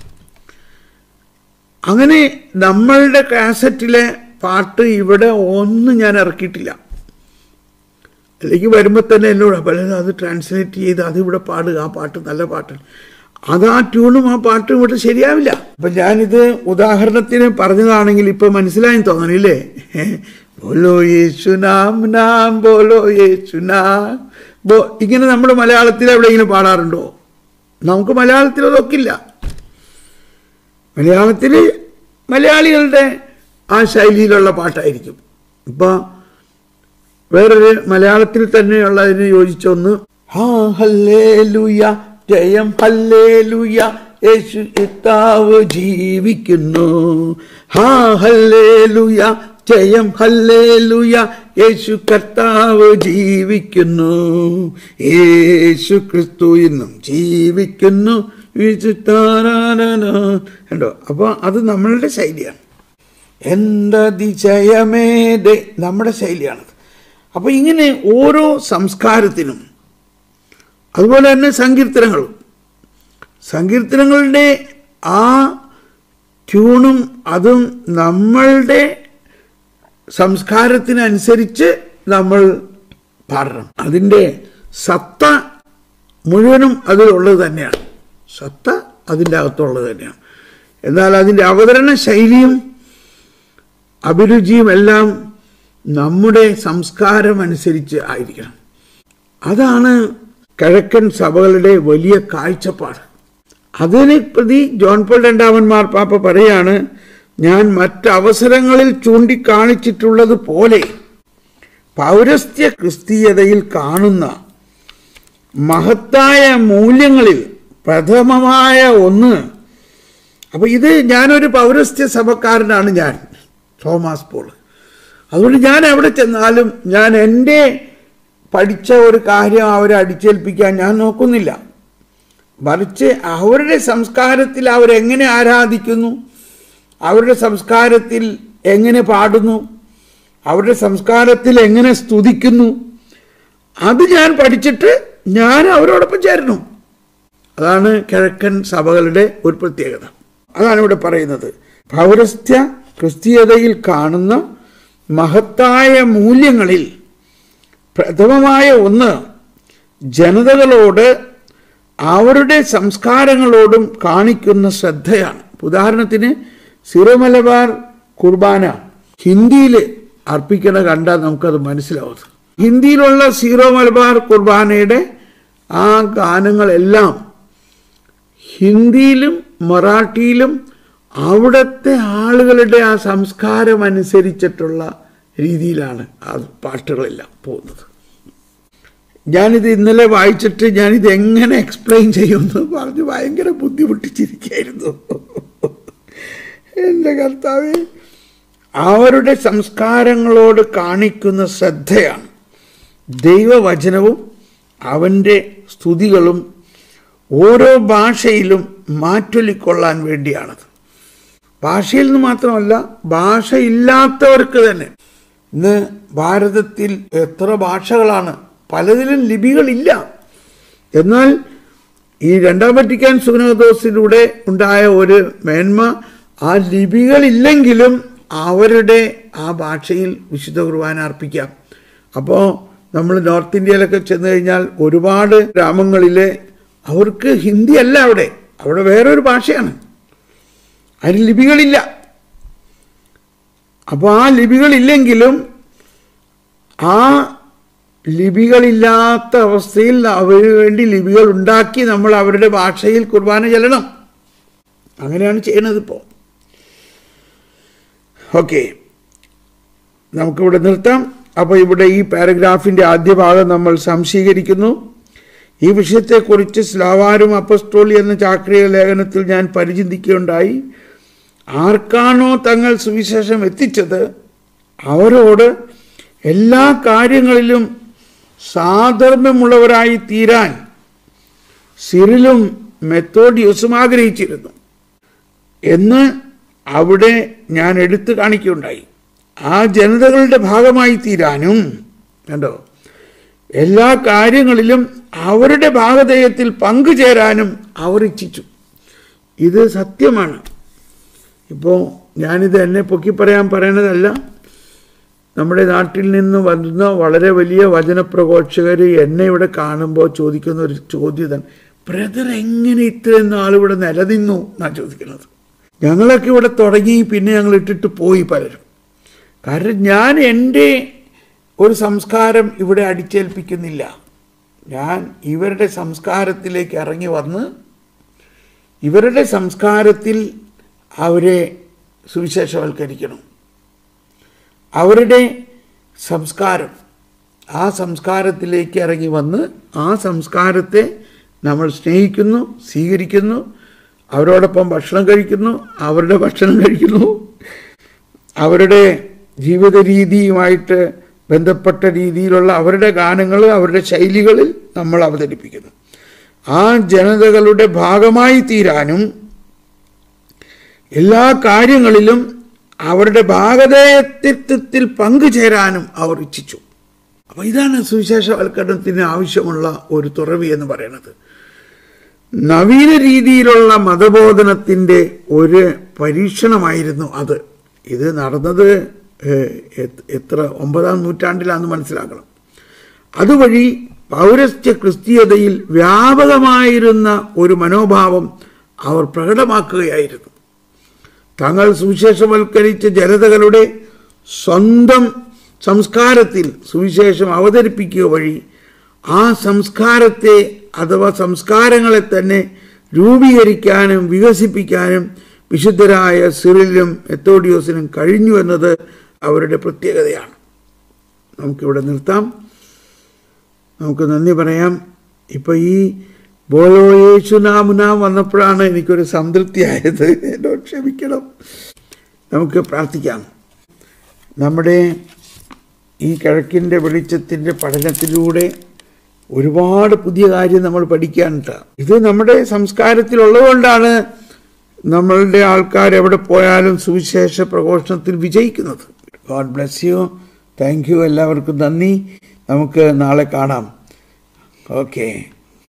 അങ്ങനെ നമ്മളുടെ കാസറ്റിലെ പാട്ട് ഇവിടെ ഒന്നും ഞാൻ ഇറക്കിയിട്ടില്ല. അല്ലെങ്കിൽ വരുമ്പോൾ തന്നെ എന്നോട് പലരും അത് ട്രാൻസ്ലേറ്റ് ചെയ്ത് അതിവിടെ പാടുക, ആ പാട്ട് നല്ല പാട്ട്, അത് ആ ട്യൂണും ആ പാട്ടും ഇവിടെ ശരിയാവില്ല. അപ്പം ഞാനിത് ഉദാഹരണത്തിന് പറഞ്ഞതാണെങ്കിൽ ഇപ്പം മനസ്സിലായി തോന്നണില്ലേ? ബോലോ യേശു നാം നാം, ബോലോ യേശു നാം ബോ. ഇങ്ങനെ നമ്മൾ മലയാളത്തിൽ എവിടെയെങ്കിലും പാടാറുണ്ടോ? നമുക്ക് മലയാളത്തിൽ അതൊക്കില്ല. മലയാളത്തിൽ മലയാളികളുടെ ആ ശൈലിയിലുള്ള പാട്ടായിരിക്കും. ഇപ്പം വേറൊരു മലയാളത്തിൽ തന്നെയുള്ളതിന് യോജിച്ചൊന്ന്, ഹാ ഹല്ലേലൂയ ജയം ഹല്ലേലൂയ യേശു കർത്താവ് ജീവിക്കുന്നു, ഹാ ഹല്ലേലൂയ ജയം ഹല്ലേലൂയ യേശു കർത്താവ് ജീവിക്കുന്നു, യേശു ക്രിസ്തു ഇന്നും ജീവിക്കുന്നു. കണ്ടോ? അപ്പോൾ അത് നമ്മളുടെ ശൈലിയാണ്. എൻ്റെ അതിശയമേ നമ്മുടെ ശൈലിയാണത്. അപ്പോൾ ഇങ്ങനെ ഓരോ സംസ്കാരത്തിനും, അതുപോലെ തന്നെ സങ്കീർത്തനങ്ങളും, സങ്കീർത്തനങ്ങളുടെ ആ ട്യൂണും അതും നമ്മളുടെ സംസ്കാരത്തിനനുസരിച്ച് നമ്മൾ പാടണം. അതിൻ്റെ സത്ത മുഴുവനും അതിലുള്ളത് തന്നെയാണ്. സത്ത അതിൻ്റെ അകത്തുള്ളത് തന്നെയാണ്. എന്നാൽ അതിൻ്റെ അവതരണ ശൈലിയും അഭിരുചിയും എല്ലാം നമ്മുടെ സംസ്കാരം അനുസരിച്ച് ആയിരിക്കണം. അതാണ് കിഴക്കൻ സഭകളുടെ വലിയ കാഴ്ചപ്പാട്. അതിനെ പ്രതി ജോൺ പോൾ രണ്ടാമൻ മാർപ്പാപ്പ പറയാണ്, ഞാൻ മറ്റവസരങ്ങളിൽ ചൂണ്ടിക്കാണിച്ചിട്ടുള്ളത് പോലെ പൗരസ്ത്യ ക്രിസ്തീയതയിൽ കാണുന്ന മഹത്തായ മൂല്യങ്ങളിൽ പ്രഥമമായ ഒന്ന്. അപ്പോൾ ഇത് ഞാനൊരു പൗരസ്ത്യ സഭക്കാരനാണ്, ഞാൻ തോമസ് പോൾ. അതുകൊണ്ട് ഞാൻ എവിടെ ചെന്നാലും ഞാൻ എൻ്റെ പഠിച്ച ഒരു കാര്യം അവരെ അടിച്ചേൽപ്പിക്കാൻ ഞാൻ നോക്കുന്നില്ല. മറിച്ച് അവരുടെ സംസ്കാരത്തിൽ അവരെങ്ങനെ ആരാധിക്കുന്നു, അവരുടെ സംസ്കാരത്തിൽ എങ്ങനെ പാടുന്നു, അവരുടെ സംസ്കാരത്തിൽ എങ്ങനെ സ്തുതിക്കുന്നു, അത് ഞാൻ പഠിച്ചിട്ട് ഞാൻ അവരോടൊപ്പം ചേരണം. അതാണ് കിഴക്കൻ സഭകളുടെ ഒരു പ്രത്യേകത. അതാണ് ഇവിടെ പറയുന്നത്. പൗരസ്ത്യ ക്രിസ്തീയതയിൽ കാണുന്ന മഹത്തായ മൂല്യങ്ങളിൽ പ്രഥമമായ ഒന്ന് ജനതകളോട് അവരുടെ സംസ്കാരങ്ങളോടും കാണിക്കുന്ന ശ്രദ്ധയാണ്. ഉദാഹരണത്തിന് സീറോ മലബാർ കുർബാന ഹിന്ദിയിൽ അർപ്പിക്കണ കണ്ടാൽ നമുക്കത് മനസ്സിലാവും. ഹിന്ദിയിലുള്ള സീറോ മലബാർ കുർബാനയുടെ ആ ഗാനങ്ങളെല്ലാം ഹിന്ദിയിലും മറാഠിയിലും അവിടുത്തെ ആളുകളുടെ ആ സംസ്കാരം അനുസരിച്ചിട്ടുള്ള രീതിയിലാണ് ആ പാട്ടുകളെല്ലാം പോകുന്നത്. ഞാനിത് ഇന്നലെ വായിച്ചിട്ട് ഞാനിത് എങ്ങനെ എക്സ്പ്ലെയിൻ ചെയ്യുമെന്ന് പറഞ്ഞ് ഭയങ്കര ബുദ്ധിമുട്ടിച്ചിരിക്കുകയായിരുന്നു. എൻ്റെ കർത്താവേ, അവരുടെ സംസ്കാരങ്ങളോട് കാണിക്കുന്ന ശ്രദ്ധയാണ് ദൈവവചനവും അവൻ്റെ സ്തുതികളും ഓരോ ഭാഷയിലും മാറ്റൊലിക്കൊള്ളാൻ വേണ്ടിയാണത്. ഭാഷയിൽ നിന്ന് മാത്രമല്ല, ഭാഷയില്ലാത്തവർക്ക് തന്നെ. ഇന്ന് ഭാരതത്തിൽ എത്ര ഭാഷകളാണ്, പലതിലും ലിപികളില്ല. എന്നാൽ ഈ രണ്ടാം വത്തിക്കാൻ സുനോദോസിലൂടെ ഉണ്ടായ ഒരു മേന്മ, ആ ലിപികളില്ലെങ്കിലും അവരുടെ ആ ഭാഷയിൽ വിശുദ്ധ കുർബാന അർപ്പിക്കാം. അപ്പോൾ നമ്മൾ നോർത്ത് ഇന്ത്യയിലൊക്കെ ചെന്ന് കഴിഞ്ഞാൽ ഒരുപാട് ഗ്രാമങ്ങളിലെ അവർക്ക് ഹിന്ദി അല്ല, അവിടെ അവിടെ വേറൊരു ഭാഷയാണ്, അതിന് ലിപികളില്ല. അപ്പോൾ ആ ലിപികളില്ലെങ്കിലും ആ ലിപികളില്ലാത്ത അവസ്ഥയിൽ അവന് വേണ്ടി ലിപികൾ ഉണ്ടാക്കി നമ്മൾ അവരുടെ ഭാഷയിൽ കുർബാന ചെല്ലണം. അങ്ങനെയാണ് ചെയ്യുന്നത് ഇപ്പോൾ. ഓക്കെ, നമുക്കിവിടെ നിർത്താം. അപ്പോൾ ഇവിടെ ഈ പാരഗ്രാഫിൻ്റെ ആദ്യ ഭാഗം നമ്മൾ സംശീകരിക്കുന്നു. ഈ വിഷയത്തെക്കുറിച്ച് സ്ലാവാരും അപ്പസ്തോലി എന്ന ചാക്രിക ലേഖനത്തിൽ ഞാൻ പരിചിന്തിക്കുകയുണ്ടായി. ആർക്കാണോ തങ്ങൾ സുവിശേഷം എത്തിച്ചത് അവരോട് എല്ലാ കാര്യങ്ങളിലും സാധർമ്മ്യമുള്ളവരായി തീരാൻ സിറിലും മെത്തോഡിയോസും ആഗ്രഹിച്ചിരുന്നു എന്ന് അവിടെ ഞാൻ എടുത്തു കാണിക്കുകയുണ്ടായി. ആ ജനതകളുടെ ഭാഗമായി തീരാനും, കണ്ടോ, എല്ലാ കാര്യങ്ങളിലും അവരുടെ ഭാഗധേയത്തിൽ പങ്കുചേരാനും അവർ ഇച്ഛിച്ചു. ഇത് സത്യമാണ്. ഇപ്പോൾ ഞാനിത് എന്നെ പൊക്കി പറയാൻ പറയണതല്ല. നമ്മുടെ നാട്ടിൽ നിന്ന് വരുന്ന വളരെ വലിയ വചനപ്രഘോഷകർ എന്നെ ഇവിടെ കാണുമ്പോൾ ചോദിക്കുന്ന ഒരു ചോദ്യം, ബ്രദർ എങ്ങനെ ഇത്രയും നാളിവിടെ നിലനിന്നു എന്നാണ് ചോദിക്കുന്നത്. ഞങ്ങളൊക്കെ ഇവിടെ തുടങ്ങി, പിന്നെ ഞങ്ങൾ ഇട്ടിട്ട് പോയി പലരും. കാരണം ഞാൻ എൻ്റെ ഒരു സംസ്കാരം ഇവിടെ അടിച്ചേൽപ്പിക്കുന്നില്ല. ഞാൻ ഇവരുടെ സംസ്കാരത്തിലേക്ക് ഇറങ്ങി വന്ന് ഇവരുടെ സംസ്കാരത്തിൽ അവരെ സുവിശേഷവൽക്കരിക്കണം. അവരുടെ സംസ്കാരം, ആ സംസ്കാരത്തിലേക്ക് ഇറങ്ങി വന്ന് ആ സംസ്കാരത്തെ നമ്മൾ സ്നേഹിക്കുന്നു, സ്വീകരിക്കുന്നു, അവരോടൊപ്പം ഭക്ഷണം കഴിക്കുന്നു, അവരുടെ ഭക്ഷണം കഴിക്കുന്നു, അവരുടെ ജീവിത രീതിയുമായിട്ട് ബന്ധപ്പെട്ട രീതിയിലുള്ള അവരുടെ ഗാനങ്ങൾ, അവരുടെ ശൈലികളിൽ നമ്മൾ അവതരിപ്പിക്കുന്നു. ആ ജനതകളുടെ ഭാഗമായി തീരാനും എല്ലാ കാര്യങ്ങളിലും അവരുടെ ഭാഗധേയത്വത്തിൽ പങ്കുചേരാനും അവർ ഇച്ഛിച്ചു. അപ്പോൾ ഇതാണ് സുവിശേഷവൽക്കരണത്തിന് ആവശ്യമുള്ള ഒരു തുറവി എന്ന് പറയുന്നത്. നവീന രീതിയിലുള്ള മതബോധനത്തിൻ്റെ ഒരു പരീക്ഷണമായിരുന്നു അത്. ഇത് നടന്നത് എത്ര ഒമ്പതാം നൂറ്റാണ്ടിലാണെന്ന് മനസ്സിലാക്കണം. അതുവഴി പൗരസ്ത്യ ക്രിസ്തീയതയിൽ വ്യാപകമായിരുന്ന ഒരു മനോഭാവം അവർ പ്രകടമാക്കുകയായിരുന്നു. തങ്ങൾ സുവിശേഷവൽക്കരിച്ച ജനതകളുടെ സ്വന്തം സംസ്കാരത്തിൽ സുവിശേഷം അവതരിപ്പിക്കുക വഴി ആ സംസ്കാരത്തെ അഥവാ സംസ്കാരങ്ങളെ തന്നെ രൂപീകരിക്കാനും വികസിപ്പിക്കാനും വിശുദ്ധരായ സിറിലും മെത്തോഡിയോസിനും കഴിഞ്ഞു എന്നത് അവരുടെ പ്രത്യേകതയാണ്. നമുക്കിവിടെ നിർത്താം. നമുക്ക് നന്ദി പറയാം. ഇപ്പം ഈ ബോലോ യേശു നാമുനാം വന്നപ്പോഴാണ് എനിക്കൊരു സംതൃപ്തിയായത്. എന്നോട് ക്ഷമിക്കണം. നമുക്ക് പ്രാർത്ഥിക്കാം. നമ്മുടെ ഈ കിഴക്കിൻ്റെ വെളിച്ചത്തിൻ്റെ പഠനത്തിലൂടെ ഒരുപാട് പുതിയ കാര്യം നമ്മൾ പഠിക്കാനുണ്ട്. ഇത് നമ്മുടെ സംസ്കാരത്തിലുള്ളതുകൊണ്ടാണ് നമ്മളുടെ ആൾക്കാർ എവിടെ പോയാലും സുവിശേഷ പ്രഘോഷണത്തിൽ വിജയിക്കുന്നത്. God bless you. Thank you. എല്ലാവർക്കും നന്ദി. നമുക്ക് നാളെ കാണാം. ഓക്കെ.